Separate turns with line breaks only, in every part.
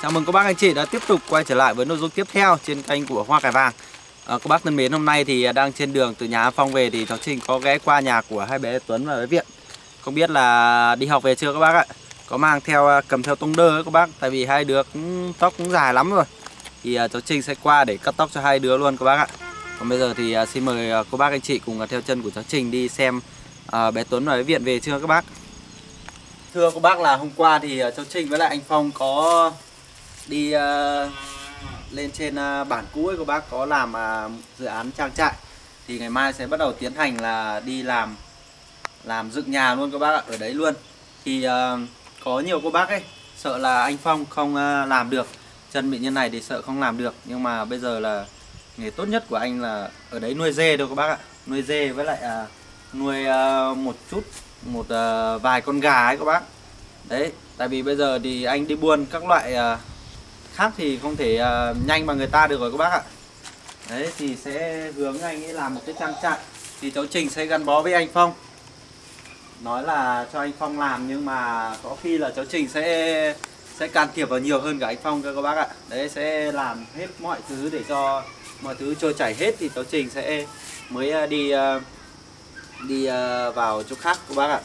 Chào mừng các bác anh chị đã tiếp tục quay trở lại với nội dung tiếp theo trên kênh của Hoa Cải Vàng. Các bác thân mến, hôm nay thì đang trên đường từ nhà Phong về thì cháu Trình có ghé qua nhà của hai bé Tuấn và bé Viện. Không biết là đi học về chưa các bác ạ? Có mang theo cầm theo tông đơ ấy các bác, tại vì hai đứa tóc cũng dài lắm rồi. Thì cháu Trình sẽ qua để cắt tóc cho hai đứa luôn các bác ạ. Còn bây giờ thì xin mời các bác anh chị cùng theo chân của cháu Trình đi xem bé Tuấn và bé Viện về chưa các bác. Thưa các bác, là hôm qua thì cháu Trình với lại anh Phong có đi lên trên bản cũ ấy các bác, có làm dự án trang trại. Thì ngày mai sẽ bắt đầu tiến hành là đi làm dựng nhà luôn các bác ạ, ở đấy luôn. Thì có nhiều cô bác ấy sợ là anh Phong không làm được, chân bị như này thì sợ không làm được. Nhưng mà bây giờ là nghề tốt nhất của anh là ở đấy nuôi dê đâu các bác ạ. Nuôi dê với lại nuôi một vài con gà ấy các bác. Đấy, tại vì bây giờ thì anh đi buôn các loại khác thì không thể nhanh bằng người ta được rồi các bác ạ. Đấy, thì sẽ hướng anh ấy làm một cái trang trại. Thì cháu Trình sẽ gắn bó với anh Phong, nói là cho anh Phong làm, nhưng mà có khi là cháu Trình sẽ can thiệp vào nhiều hơn cả anh Phong cơ các bác ạ. Đấy, sẽ làm hết mọi thứ để cho mọi thứ trôi chảy hết thì cháu Trình sẽ mới đi vào chỗ khác các bác ạ.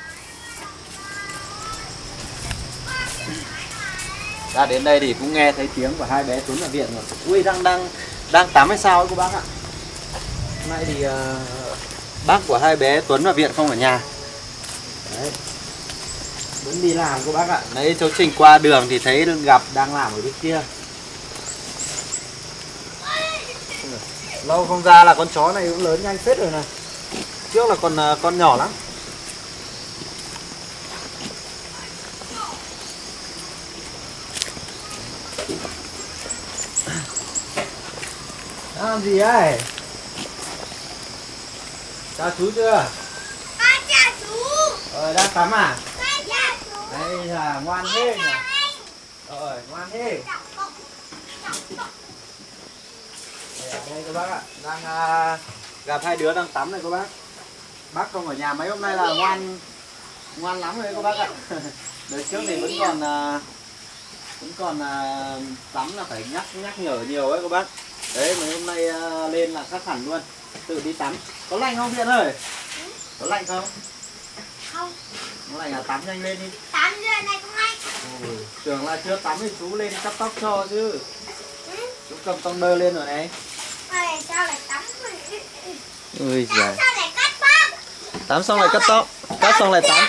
Ra đến đây thì cũng nghe thấy tiếng của hai bé Tuấn và Viện rồi. Ui, đang tắm hay sao ấy các bác ạ. Hôm nay thì bác của hai bé Tuấn và Viện không ở nhà. Đấy, vẫn đi làm các bác ạ. Đấy, cháu Trình qua đường thì thấy gặp đang làm ở bên kia. Lâu không ra là con chó này cũng lớn nhanh phết rồi này. Trước là còn con nhỏ lắm. Đang làm gì ấy? Chào chú chưa?
Chào chú.
Đang tắm à?
Chào chú.
Đây là ngoan thế nhỉ? Ngoan thế. Đây các bác ạ, đang gặp hai đứa đang tắm này các bác. Bác không ở nhà mấy hôm nay là ngoan lắm rồi các bác ạ. Đợt trước thì vẫn còn tắm là phải nhắc nhở nhiều ấy các bác. Đấy, mấy hôm nay lên là khác hẳn luôn, tự đi tắm. Có lạnh không Viện ơi? Có lạnh không?
Không.
Có lạnh là tắm nhanh lên đi.
Tắm giờ này cũng lạnh.
Tưởng là chưa tắm thì chú lên cắt tóc cho chứ. Chú cầm tông đơ lên rồi này.
Sao lại tắm?
Ui giời.
Sao lại cắt tóc?
Tắm xong lại cắt tóc, cắt xong lại tắm.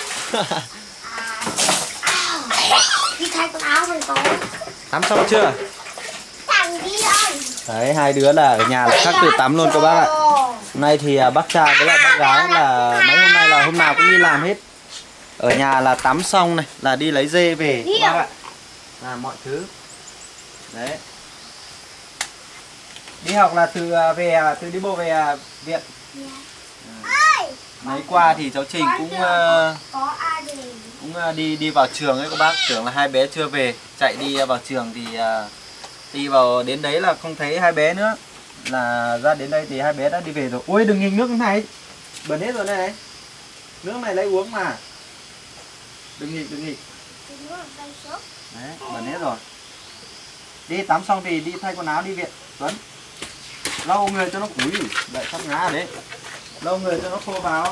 Đi thay quần áo mình có.
Tắm xong chưa?
Thằng đi ơi.
Đấy, hai đứa là ở nhà là khác tự tắm luôn các bác ạ. Hôm nay thì bác trai với lại bác gái là mấy hôm nay là hôm nào cũng đi làm hết. Ở nhà là tắm xong này là đi lấy dê về các bác ạ. Làm mọi thứ. Đấy. Đi học là từ đi bộ về Viện. Mấy qua thì cháu Trình cũng đi vào trường ấy các bác. Tưởng là hai bé chưa về, chạy đi vào trường thì đi vào đến đấy là không thấy hai bé nữa. Là ra đến đây thì hai bé đã đi về rồi. Ôi, đừng nghịch nước này, bẩn hết rồi này. Nước này lấy uống mà. Đừng nghịch. Đấy, bẩn hết rồi. Đi tắm xong thì đi thay quần áo đi Viện Tuấn. Lau người cho nó cúi, đợi sắp ngã ở đấy. Lau người cho nó khô vào.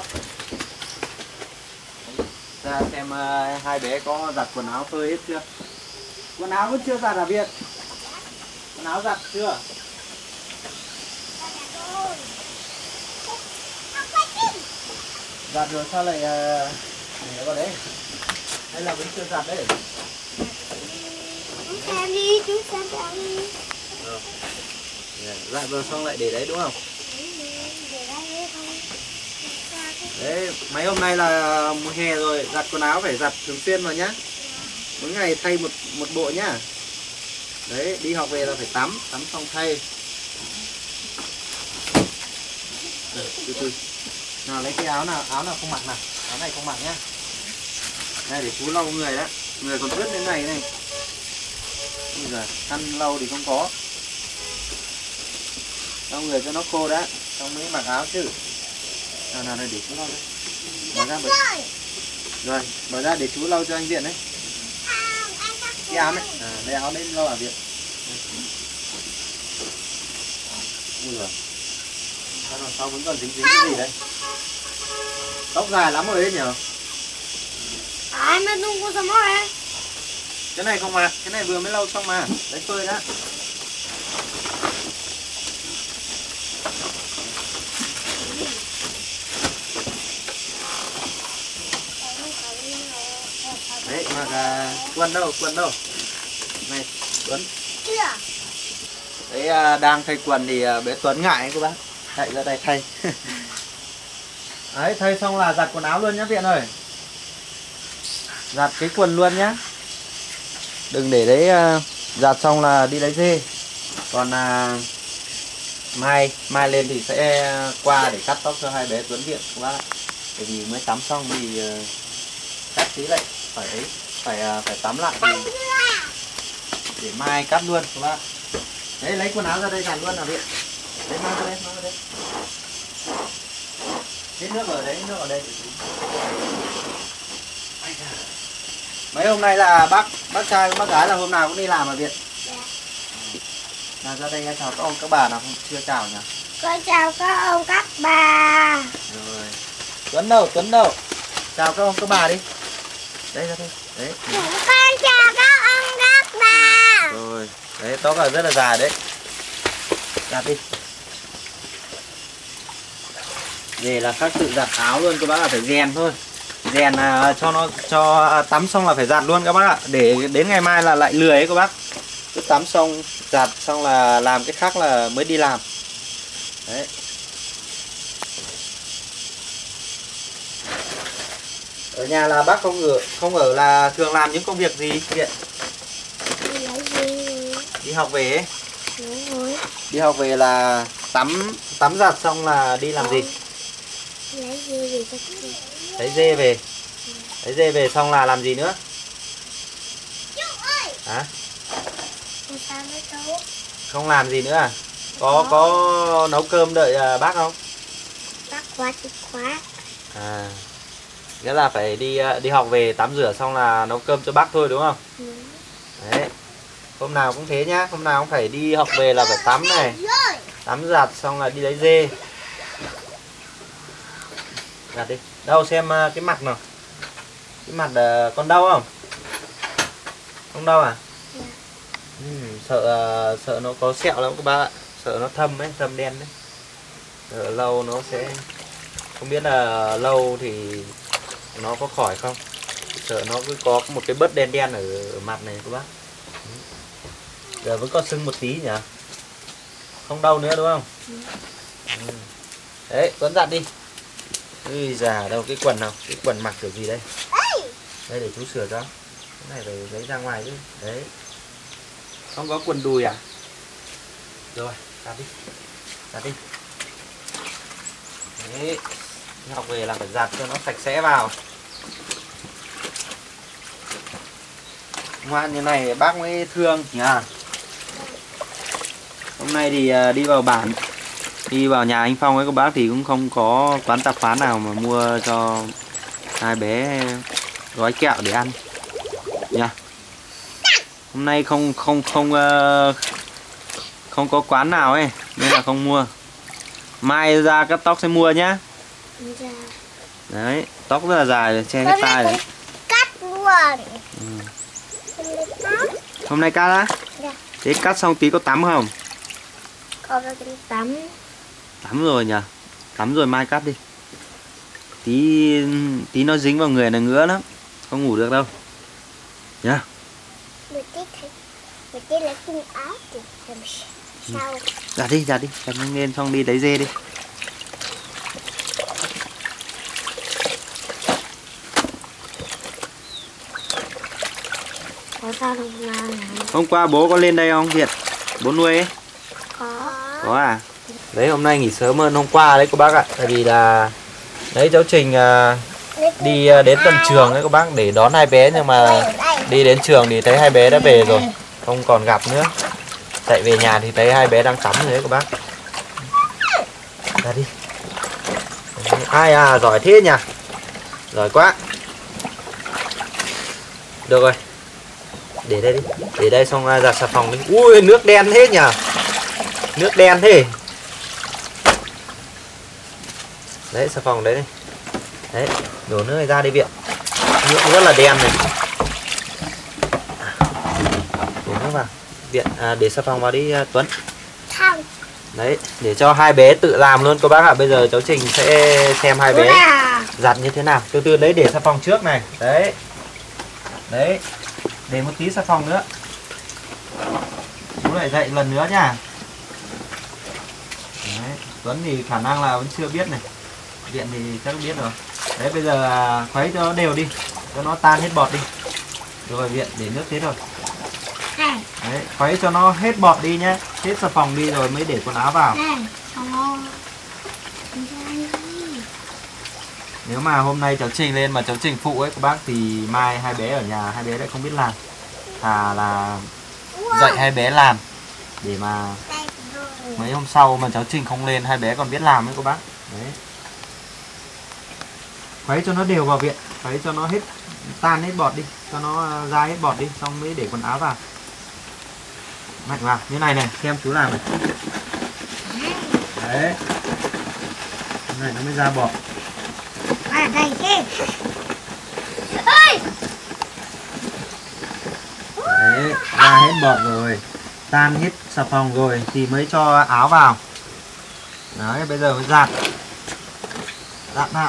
Ra xem hai bé có giặt quần áo phơi hết chưa. Quần áo vẫn chưa giặt à Viện? Quần áo giặt chưa? Giặt rồi sao lại để nó vào đấy? Hay là vẫn chưa giặt đấy?
Chú xem đi, chú xem đi.
Giặt rồi xong lại để đấy đúng không? Đấy, mấy hôm nay là mùa hè rồi, giặt quần áo phải giặt thường xuyên vào nhá. Mỗi ngày thay một bộ nhá. Đấy, đi học về là phải tắm xong thay. Đấy, từ. Nào lấy cái áo nào không mặc nào. Áo này không mặc nhá. Đây để chú lau người đó. Người còn ướt đến này này. Bây giờ khăn lau thì không có. Lau người cho nó khô đã, xong mới mặc áo chứ. Nào để chú lau đấy. Mở ra để chú lau cho anh Viện đấy. cái áo này, lấy áo lên lo ở viện. Ui giời, sao đằng sau vẫn còn dính dính cái gì đấy? Tóc dài lắm rồi đấy nhỉ?
Ai mà tung có sao mà?
Cái này không mà, cái này vừa mới lau xong mà, lấy phơi đã. Đấy mà quần đâu? Này, Tuấn.
Chưa.
Đấy đang thay quần thì bé Tuấn ngại ấy các bác. Chạy ra đây thay. Đấy, thay xong là giặt quần áo luôn nhá Viện ơi. Giặt cái quần luôn nhá. Đừng để đấy giặt xong là đi lấy dê. Còn mai lên thì sẽ qua để cắt tóc cho hai bé Tuấn Viện các bác. Bởi vì mới tắm xong thì cắt tí lại phải tắm lại thì để mai cắt luôn các bác. Đấy, lấy quần áo ra đây giặt luôn là Viện. Đấy, mang ra đây. Hết nước ở đấy, nước ở đây. Mấy hôm nay là bác trai bác gái là hôm nào cũng đi làm ở Viện. Nào ra đây chào các ông các bà nào không chưa chào nhỉ?
Con chào các ông các bà.
Rồi. Tuấn đâu? Chào các ông các bà đi. Đây ra đây. Đấy.
Con chào các ông các bà.
Rồi. Đấy, tóc là rất là dài đấy. Giặt đi. Về là các tự giặt áo luôn các bác, là phải rèn thôi. Rèn cho tắm xong là phải giặt luôn các bác ạ. Để đến ngày mai là lại lười ấy các bác. Cứ tắm xong giặt xong là làm cái khác là mới đi làm. Đấy. Ở nhà là bác không ở là thường làm những công việc gì Viện? Đi học về ấy.
Đúng rồi.
Đi học về là tắm giặt xong là đi làm gì?
Lấy dê về cho chị.
Lấy dê về. Lấy dê về xong là làm gì nữa? Hả? Không làm gì nữa à? Có nấu cơm đợi bác không?
Bác quá chứ quá.
À, nghĩa là phải đi học về tắm rửa xong là nấu cơm cho bác thôi đúng không? Đấy. Hôm nào cũng thế nhá, hôm nào cũng phải đi học về là phải tắm này. Tắm giặt xong là đi lấy dê. Giặt đi. Đâu xem cái mặt nào. Cái mặt con đau không? Không đau à? Sợ nó có sẹo lắm các bác ạ. Sợ nó thâm ấy, thâm đen đấy. Sợ lâu nó sẽ không biết là lâu thì nó có khỏi không. Sợ nó cứ có một cái bớt đen đen ở mặt này các bác. Giờ vẫn còn sưng một tí nhỉ? Không đau nữa đúng không? Đấy, Tuấn giặt đi. Ui già, đâu cái quần nào? Cái quần mặc kiểu gì đây? Đây để chú sửa cho. Cái này phải lấy ra ngoài chứ. Đấy. Không có quần đùi à? Rồi, giặt đi. Giặt đi. Đấy. Học về là phải giặt cho nó sạch sẽ vào. Ngoan như này bác mới thương nhỉ. Hôm nay thì đi vào bản, đi vào nhà anh Phong ấy các bác thì cũng không có quán tạp hóa nào mà mua cho hai bé gói kẹo để ăn nha. Hôm nay không có quán nào ấy nên là không mua. Mai ra cắt tóc sẽ mua nhá. Đấy, tóc rất là dài che hết tai đấy.
Cắt luôn.
Hôm nay cắt á?
Dạ.
Thế cắt xong tí có tắm không?
Có cái tắm.
Tắm rồi nhỉ? Tắm rồi mai cắt đi. Tí nó dính vào người là ngứa lắm. Không ngủ được đâu. Nhá.
Mình tí lấy cái áo thì làm sao?
Giặt đi, giặt nhanh lên xong đi lấy dê đi.
Có sao không nào?
Hôm qua bố có lên đây không Việt? Bố nuôi ấy? Có à? Đấy, hôm nay nghỉ sớm hơn hôm qua đấy các bác ạ. Tại vì là đấy cháu Trình đi đến tận trường đấy các bác để đón hai bé, nhưng mà đi đến trường thì thấy hai bé đã về rồi, không còn gặp nữa. Chạy về nhà thì thấy hai bé đang tắm rồi đấy các bác. Ra đi. Ai à, giỏi thế nhỉ? Giỏi quá. Được rồi. Để đây đi. Để đây xong giặt xà phòng đi. Ui nước đen thế nhỉ. Nước đen thế. Đấy xà phòng đấy này. Đấy, đổ nước này ra đi Viện. Nước rất là đen này. Đổ nước vào. Viện để xà phòng vào đi Tuấn.
Không.
Đấy, để cho hai bé tự làm luôn các bác ạ. Bây giờ cháu Trình sẽ xem hai bé giặt như thế nào. Từ từ đấy, để xà phòng trước này. Đấy. Đấy. Để một tí xà phòng nữa. Chú lại dậy lần nữa nha. Đấy. Tuấn thì khả năng là vẫn chưa biết này. Viện thì chắc biết rồi. Đấy, bây giờ khuấy cho nó đều đi, cho nó tan hết bọt đi. Rồi Viện để nước thế rồi. Đấy, khuấy cho nó hết bọt đi nhé, hết xà phòng đi rồi mới để quần áo vào. Nếu mà hôm nay cháu Trình lên mà cháu Trình phụ ấy các bác thì mai hai bé ở nhà hai bé lại không biết làm. Thà là dạy hai bé làm để mà mấy hôm sau mà cháu Trình không lên hai bé còn biết làm ấy các bác. Đấy. Khuấy cho nó đều vào Viện, khuấy cho nó hết tan hết bọt đi, cho nó ra hết bọt đi, xong mới để quần áo vào. Mạnh vào như này này, xem chú làm này. Đấy. Cái này nó mới ra bọt.
Đây xem.
Đấy, ra hết bọt rồi, tan hết xà phòng rồi thì mới cho áo vào. Đấy, bây giờ mới giặt. Giặt nào.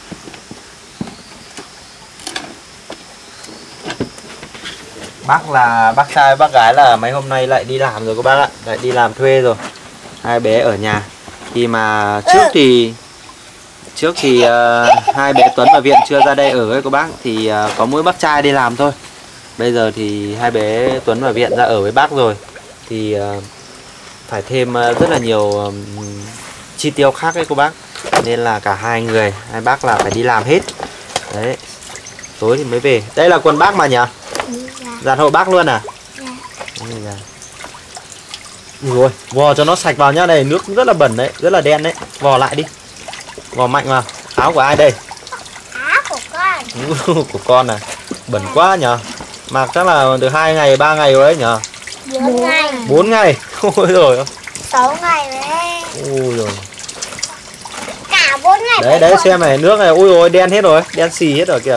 Bác là bác trai bác gái là mấy hôm nay lại đi làm rồi các bác ạ, lại đi làm thuê rồi. Hai bé ở nhà. Khi mà trước thì hai bé Tuấn và Viện chưa ra đây ở với các bác thì có mỗi bác trai đi làm thôi. Bây giờ thì hai bé Tuấn và Viện ra ở với bác rồi thì phải thêm rất là nhiều chi tiêu khác đấy cô bác, nên là cả hai bác là phải đi làm hết. Đấy, tối thì mới về. Đây là quần bác mà nhỉ? Giặt hộ bác luôn à? Dạ. Rồi, vò cho nó sạch vào nhá. Đây nước rất là bẩn đấy, rất là đen đấy. Vò lại đi, vò mạnh vào. Áo của ai đây?
Áo của con.
Của con à? Bẩn quá nhỉ. Mặc chắc là được 2 ngày 3 ngày rồi đấy nhỉ?
4 ngày.
4 ngày. Ôi rồi.
6 ngày đấy.
Ôi rồi.
Cả 4 ngày.
Đấy xem này, nước này ôi ôi đen hết rồi, đen xì hết rồi kìa.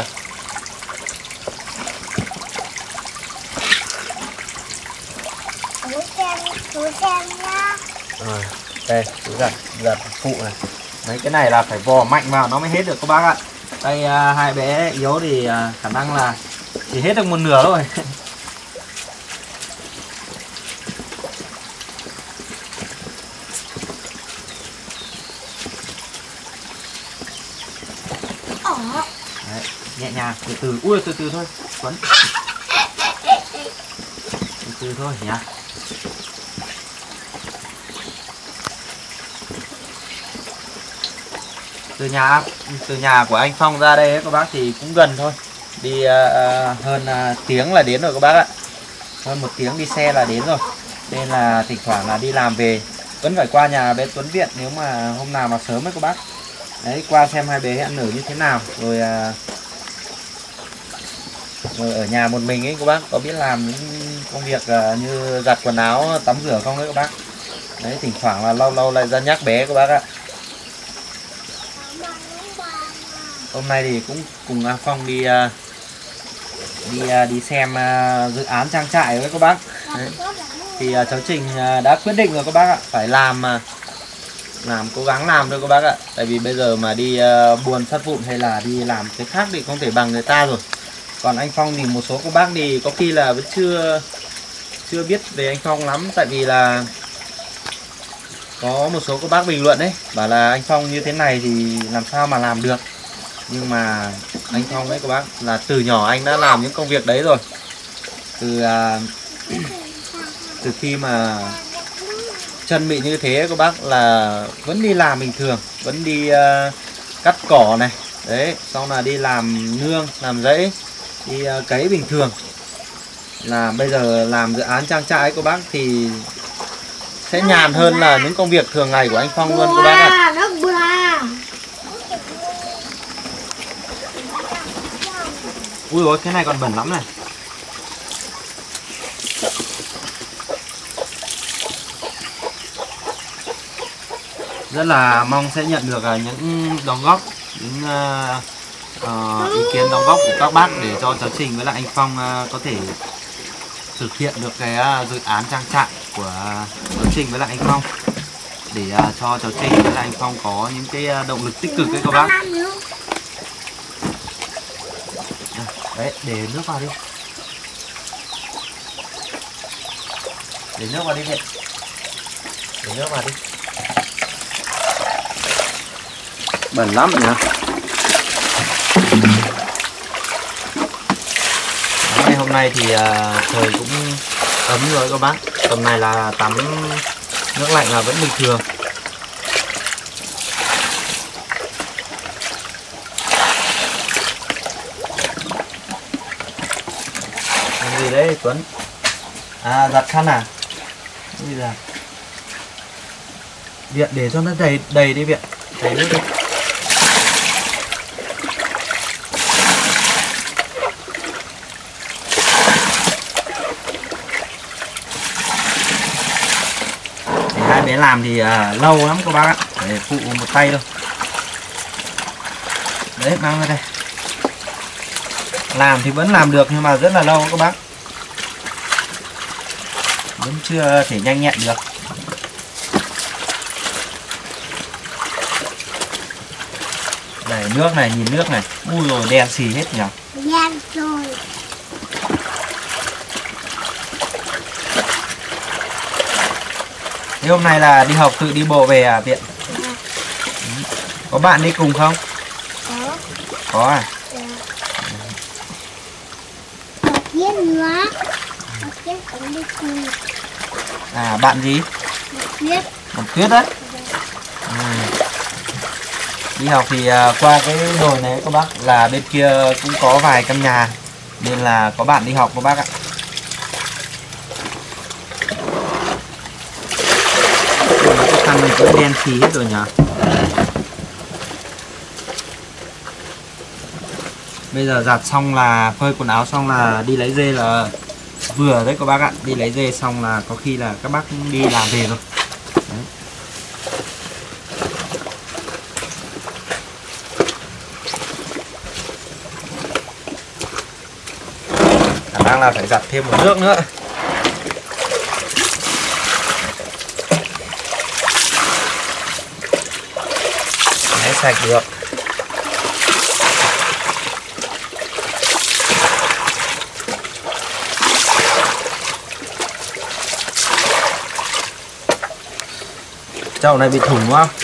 Chú xem nhá.
Rồi, đây, chú giặt phụ này. Mấy cái này là phải vò mạnh vào nó mới hết được các bác ạ. Đây hai bé yếu thì khả năng là chỉ hết được một nửa thôi. Đấy, nhẹ nhàng, từ từ, ui từ từ thôi, Tuấn. Từ từ thôi nhá. Từ nhà của anh Phong ra đây ấy, các bác thì cũng gần thôi, đi hơn tiếng là đến rồi các bác ạ, hơn 1 tiếng đi xe là đến rồi, nên là thỉnh thoảng là đi làm về vẫn phải qua nhà bé Tuấn Viện nếu mà hôm nào mà sớm ấy các bác. Đấy, qua xem hai bé ăn ở như thế nào rồi rồi ở nhà một mình ấy các bác có biết làm những công việc như giặt quần áo tắm rửa không đấy các bác. Đấy, thỉnh thoảng là lâu lâu lại ra nhắc bé các bác ạ. Hôm nay thì cũng cùng Phong đi xem dự án trang trại với các bác. Đấy. Thì cháu Trình đã quyết định rồi các bác ạ, phải làm cố gắng làm thôi các bác ạ. Tại vì bây giờ mà đi buôn sắt vụn hay là đi làm cái khác thì không thể bằng người ta rồi. Còn anh Phong thì một số các bác thì có khi là vẫn chưa biết về anh Phong lắm, tại vì là có một số các bác bình luận đấy bảo là anh Phong như thế này thì làm sao mà làm được. Nhưng mà anh Phong ấy các bác là từ nhỏ anh đã làm những công việc đấy rồi. Từ khi mà chân bị như thế các bác là vẫn đi làm bình thường, vẫn đi cắt cỏ này, đấy, xong là đi làm nương, làm rẫy, đi cấy bình thường. Là bây giờ làm dự án trang trại các bác thì sẽ nhàn hơn là những công việc thường ngày của anh Phong luôn các bác ạ. Ui ôi, cái này còn bẩn lắm này. Rất là mong sẽ nhận được những đóng góp, những ý kiến đóng góp của các bác để cho cháu Trình với lại anh Phong có thể thực hiện được cái dự án trang trại của cháu Trình với lại anh Phong, để cho cháu Trình với lại anh Phong có những cái động lực tích cực đấy các bác. Đấy, để nước vào đi. Để nước vào đi Viện. Để nước vào đi. Bẩn lắm nhỉ. Hôm nay thì trời cũng ấm rồi các bác. Tầm này là tắm nước lạnh là vẫn bình thường. Làm gì đấy Tuấn? À, giặt khăn à? Bây giờ Viện để cho nó đầy đi Viện. Đầy nước đi. Hai bé làm thì lâu lắm các bác ạ, để phụ một tay thôi. Đấy, mang ra đây. Làm thì vẫn làm được nhưng mà rất là lâu các bác, vẫn chưa thể nhanh nhẹn được. Đây, nước này, nhìn nước này. Ui rồi, đen xì hết nhỉ.
Đen rồi.
Thế hôm nay là đi học tự đi bộ về à Viện? Có bạn đi cùng không?
Có.
Có à?
Một chiếc nữa. Một chiếc cũng đi cùng.
À, bạn gì?
Một chiếc.
Một Tuyết đấy. Đi học thì qua cái đồi này các bác, là bên kia cũng có vài căn nhà nên là có bạn đi học các bác ạ. Cái khăn này cũng đen xì hết rồi nhỉ. Bây giờ giặt xong là phơi quần áo xong là đi lấy dê là vừa đấy các bác ạ. Đi lấy dê xong là có khi là các bác đi làm về rồi. Đấy. Khả năng là phải giặt thêm một nước nữa. Đấy, sạch được. Chậu này bị thủng đúng không?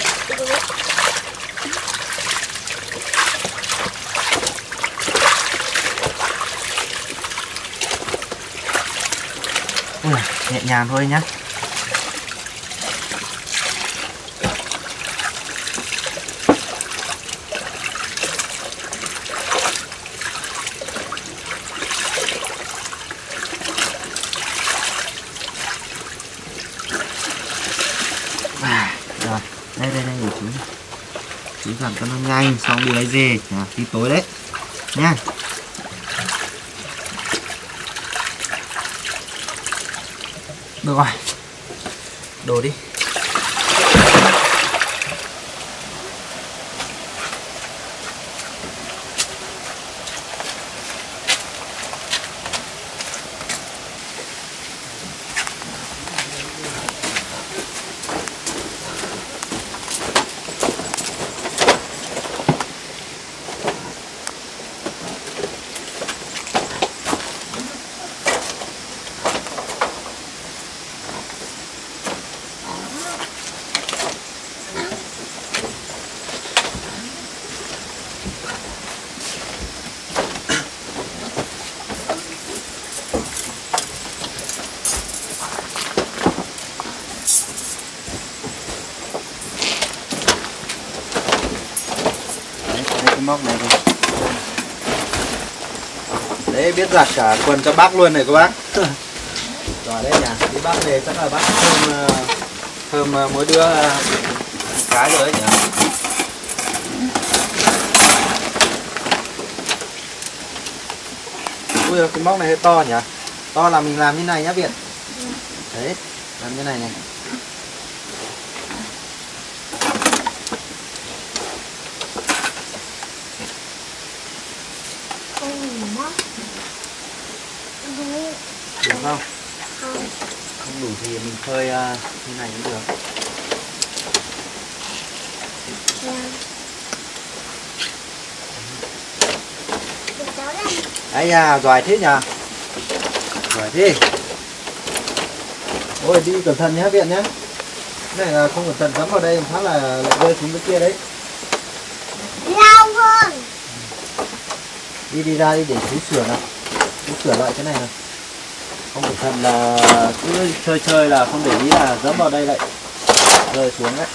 Nhẹ nhàng thôi nhé. Rồi, đây để chú giặt cho nó nhanh, xong đi lấy dê tí tối đấy nha. Được rồi, đổ đi. Cái móc này rồi. Đấy, biết giặt cả quần cho bác luôn này các bác. Rồi đấy nhỉ, đi bác về chắc là bác thơm mỗi đứa cái rồi đấy nhỉ. Ui, cái móc này hơi to nhỉ. To là mình làm như này nhá Viện. Đấy, làm như này này. không?
Không.
Không đủ thì mình phơi như này cũng được.
Vâng. Được đó đây.
Đấy nha, giỏi thế nhờ. Giỏi thế. Ôi đi cẩn thận nhé Viện nhé. Cái này là không cẩn thận cắm vào đây phát là lại rơi xuống cái kia đấy.
Lao hơn.
Đi ra đi để chú sửa nào. Chú sửa lại cái này nào. Không cẩn thận là cứ chơi là không để ý là dẫm vào đây lại rơi xuống đấy.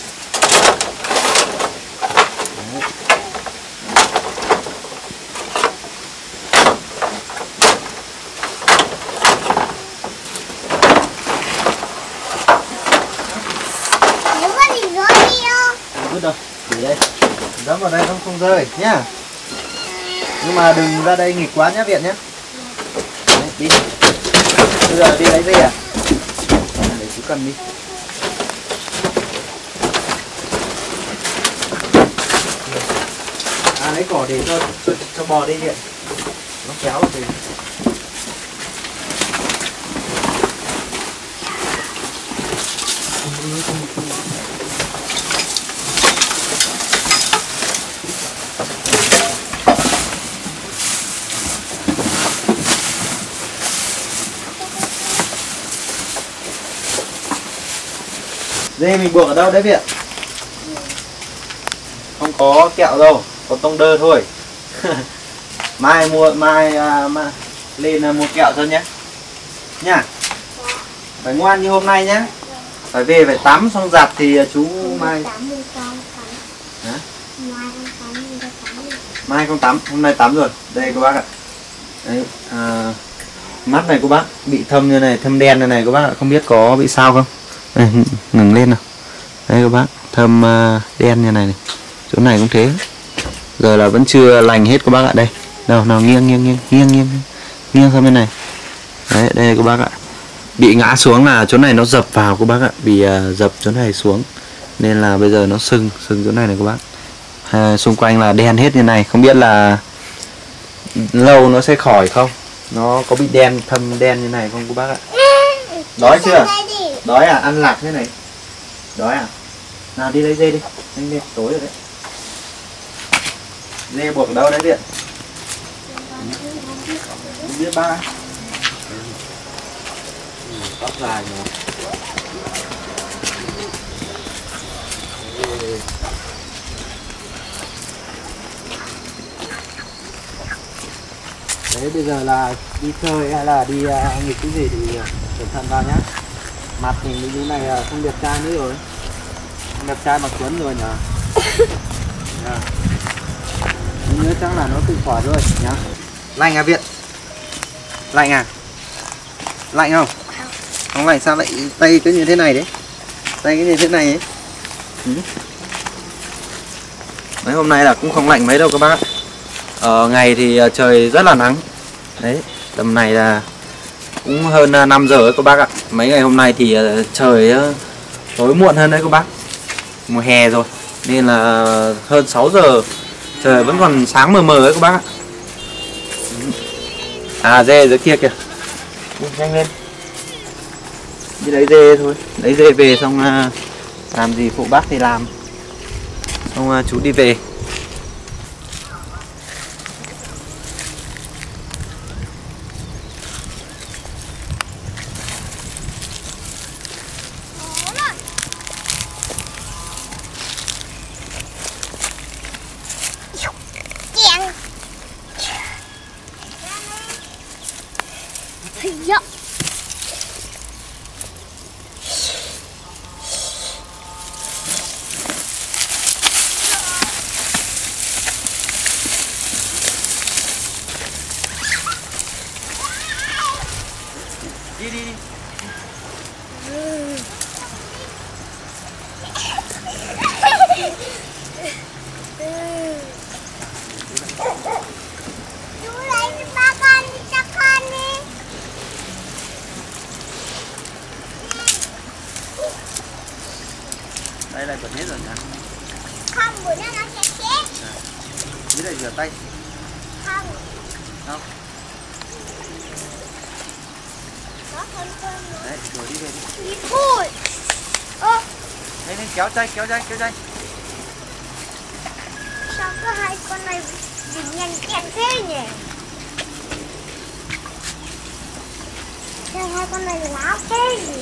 Nếu có gì rơi đi không?
Không biết đâu, để đây. Dẫm vào đây không rơi nhá. Nhưng mà đừng ra đây nghịch quá nhá Viện nhé. Đấy, đi. Bây giờ đi lấy dây à? Để chú cầm đi. Lấy cỏ để cho bò đi Viện. Nó kéo thì. Dê mình buộc ở đâu đấy Viện? Không có kẹo đâu, có tông đơ thôi. mai lên mua kẹo cho nhé. Nha. Phải ngoan như hôm nay nhá. Phải về phải tắm xong giặt thì chú mai. Hả? Mai không tắm, hôm nay tắm rồi. Đây các bác ạ. Đấy, mắt này của bác bị thâm như này, thâm đen như này các bác ạ, không biết có bị sao không? Đây, ngừng lên nào. Đây các bác, thâm đen như này này. Chỗ này cũng thế. Giờ là vẫn chưa lành hết các bác ạ. Đây. Nào nghiêng sang bên này. Đấy, đây các bác ạ. Bị ngã xuống là chỗ này nó dập vào các bác ạ, bị dập chỗ này xuống. Nên là bây giờ nó sưng chỗ này này các bác. Xung quanh là đen hết như này, không biết là lâu nó sẽ khỏi không? Nó có bị đen, thâm đen như này không các bác ạ? Đói chưa? Đói à? Ăn lạc thế này. Đói à? Nào đi lấy dê đi. Nhanh lên, tối rồi đấy. Dê buộc ở đâu đấy Viện? Không biết ba. Tóc dài mà. Đấy bây giờ là đi chơi hay là đi nghịch cái gì thì cẩn thận vào nhá. Mặt mình như thế này không đẹp trai nữa rồi. Không đẹp trai mà Tuấn rồi nhỉ. Nhớ chắc là nó tự khỏi rồi nhá. Lạnh à Viện? Lạnh à? Lạnh không? Không lạnh sao lại tay cứ như thế này đấy? Tay cứ như thế này ấy. Đấy hôm nay là cũng không lạnh mấy đâu các bác. Ngày thì trời rất là nắng. Đấy, tầm này là cũng hơn 5 giờ ấy các bác ạ. Mấy ngày hôm nay thì trời tối muộn hơn đấy các bác. Mùa hè rồi nên là hơn 6 giờ trời vẫn còn sáng mờ mờ ấy các bác ạ. Dê dưới kia kìa. Nhanh lên. Đi lấy dê thôi, lấy dê về xong làm gì phụ bác thì làm. Xong chú đi về.
Dạ.
Đi đi.
Chú lấy ba con đi cho con đi.
Đây là còn hết rồi nhá.
Không, bữa nay nó sẽ chết.
Biết lại rửa tay.
Không.
Không. Đấy, đuổi đi về đi.
Đi thôi. Ơ,
Đây, kéo dây.
sao có hai con này bị nhanh chẹn thế nhỉ? Sao hai con này láo thế nhỉ?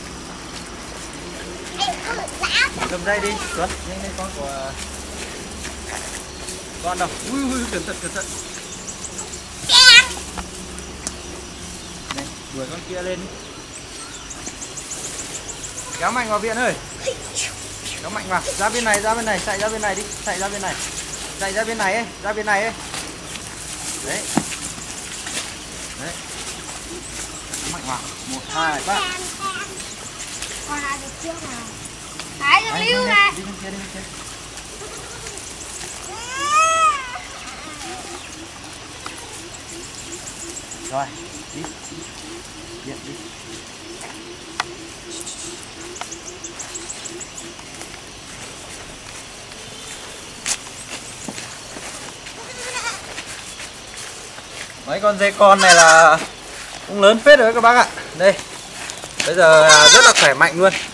Em không được láo.
Cầm dây đi, Tuấn. Nhanh lên con của con đâu. Ui, cẩn thận. Này, đuổi con kia lên đi. Kéo mạnh vào Viện ơi. Kéo mạnh vào, ra bên này, chạy ra bên này đi, chạy ra bên này ấy. Đấy. Kéo mạnh vào, 1, 2, 3.
Con nào được trước nào? Đấy, được lưu này.
Đi bên kia. Rồi, đi. Viện đi. Mấy con dê con này là cũng lớn phết rồi các bác ạ. Đây. Bây giờ rất là khỏe mạnh luôn.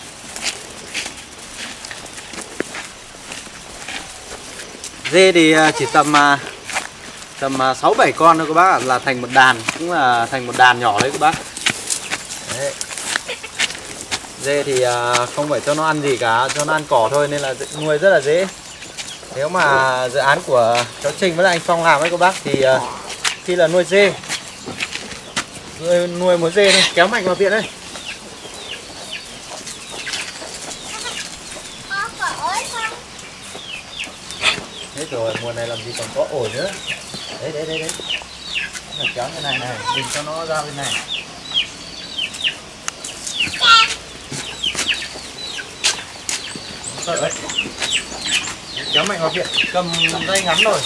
Dê thì chỉ tầm 6-7 con thôi các bác ạ, là thành một đàn, cũng là thành một đàn nhỏ đấy các bác. Đấy. Dê thì không phải cho nó ăn gì cả, cho nó ăn cỏ thôi nên là nuôi rất là dễ. Nếu mà dự án của cháu Trình với anh Phong làm ấy các bác thì khi là nuôi dê, nuôi một dê thôi, kéo mạnh vào Viện đây. Hết rồi, mùa này làm gì còn có ổi nữa. Đấy. Kéo như này, đừng cho nó ra bên này. Đấy. Kéo mạnh vào Viện, cầm dây ngắn rồi.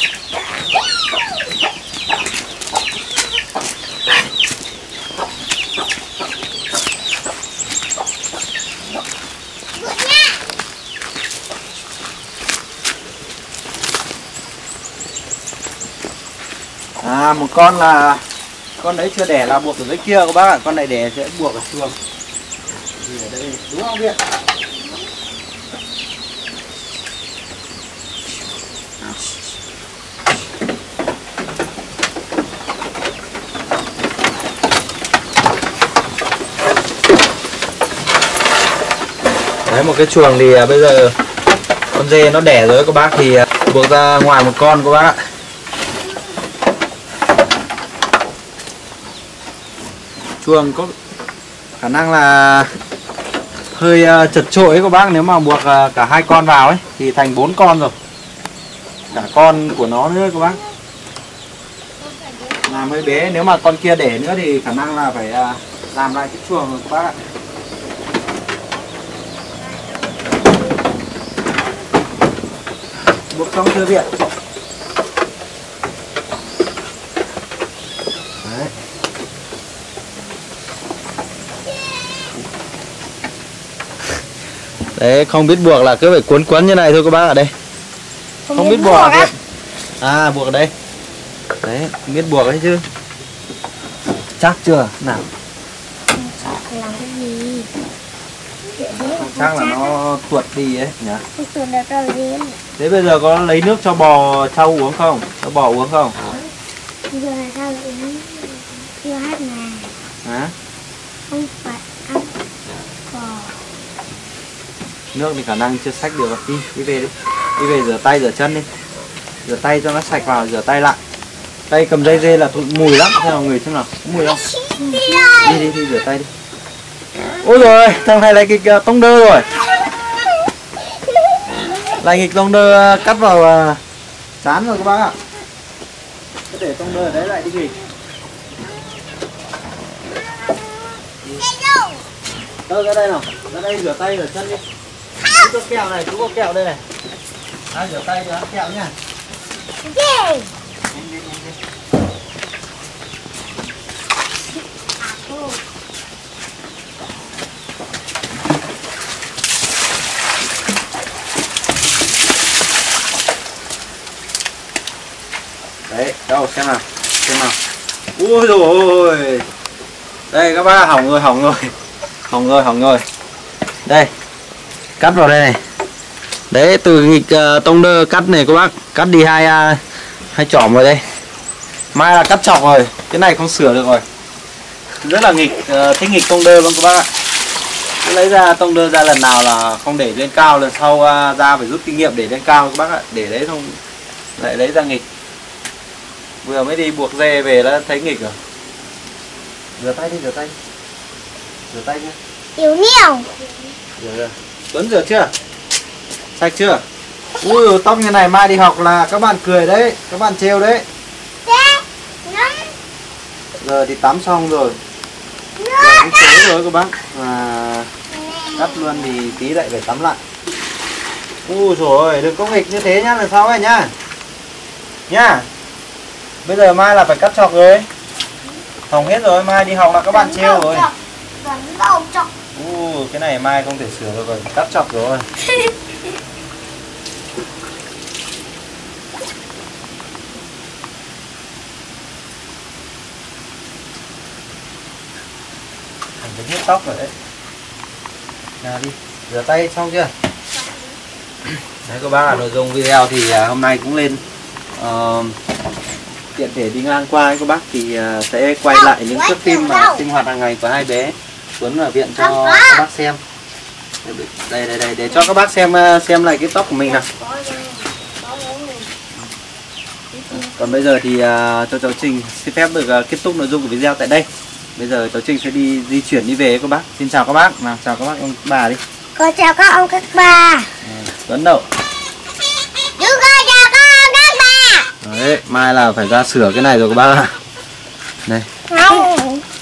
Một con là con đấy chưa đẻ là buộc ở dưới kia các bác ạ, con này đẻ sẽ buộc ở chuồng. Thì ở đây đúng không Viện? Đấy, một cái chuồng thì bây giờ con dê nó đẻ rồi các bác thì buộc ra ngoài một con các bác ạ. Chuồng có khả năng là hơi chật chội các bác, nếu mà buộc cả 2 con vào ấy thì thành 4 con rồi. Cả con của nó nữa các bác. Làm hơi bé, nếu mà con kia đẻ nữa thì khả năng là phải làm lại cái chuồng rồi các bác ạ. Buộc xong chưa Viện? Đấy. Đấy, không biết buộc là cứ phải cuốn như này thôi các bác ở đây. Không biết buộc à? Buộc ở đây. Đấy, không biết buộc đấy chứ. Chắc chưa? Nào.
Chắc làm cái gì?
Chắc là nó tuột đi ấy nhỉ?
Không tuột được đâu gì.
Thế bây giờ có lấy nước cho bò trâu uống không? Cho bò uống không?
Bây giờ là sao uống chưa hết nè.
Hả?
Không phải ăn bò.
Nước thì khả năng chưa xách được. Đi về đi. Đi về rửa tay rửa chân đi. Rửa tay cho nó sạch vào, rửa tay lại. Tay cầm dây dê là mùi lắm, xem nào người xem nào, có mùi không? Đi rửa tay đi. Ôi rồi, thằng này lại nghịch tông đơ rồi. Lại nghịch tông đơ cắt vào chán rồi các bác ạ. Cứ để tông đơ ở đấy lại đi nghịch. Ra đây nào, ra đây rửa tay rửa chân đi. Chú có kẹo này, chú có kẹo đây này. Rửa tay cho ăn kẹo nha. Đấy, đâu xem nào. Ui rồi. Đây các bác, hỏng rồi. Đây, cắt vào đây này. Đấy, từ nghịch tông đơ cắt này các bác, cắt đi hai chỏm vào đây. Mai là cắt chọc rồi, cái này không sửa được rồi. Rất là nghịch, thích nghịch tông đơ luôn các bác ạ. Cứ lấy ra tông đơ ra lần nào là không để lên cao, lần sau ra phải rút kinh nghiệm để lên cao các bác ạ. Để đấy không lại lấy ra nghịch. Vừa mới đi buộc dê về đã thấy nghịch rồi. Rửa tay đi, rửa tay. Rửa tay nhé.
Yếu nhiều.
Rửa. Tuấn rửa chưa? Sạch chưa? Ui, tóc như này mai đi học là các bạn cười đấy, các bạn trêu đấy. Giờ thì tắm xong rồi. Giờ cũng tối rồi các bác. Và cắt luôn thì tí lại phải tắm lại. Ui rồi, đừng có nghịch như thế nhá, lần sau này nhá. Nhá. Bây giờ mai là phải cắt chọc rồi. Hỏng hết rồi, mai đi học là các bạn trêu rồi. Cái này mai không thể sửa được rồi, cắt chọc rồi. Thành hết tóc rồi đấy. Nào đi, rửa tay xong chưa? Đấy các bác, là nội dung video thì hôm nay cũng lên tiện thể đi ngang qua ấy các bác, thì sẽ quay lại những thước phim mà sinh hoạt hàng ngày của hai bé Tuấn và Viện cho các bác xem. Đây để cho các bác xem lại cái tóc của mình nào. Còn bây giờ thì cho cháu Trình xin phép được kết thúc nội dung của video tại đây. Bây giờ cháu Trình sẽ di chuyển đi về các bác. Xin chào các bác. Nào, chào các bác ông bà đi.
Con chào các ông các bà.
Tuấn đâu?
Chú con chào các ông các bà.
Đấy, mai là phải ra sửa cái này rồi các bác ạ. Đây.
Không.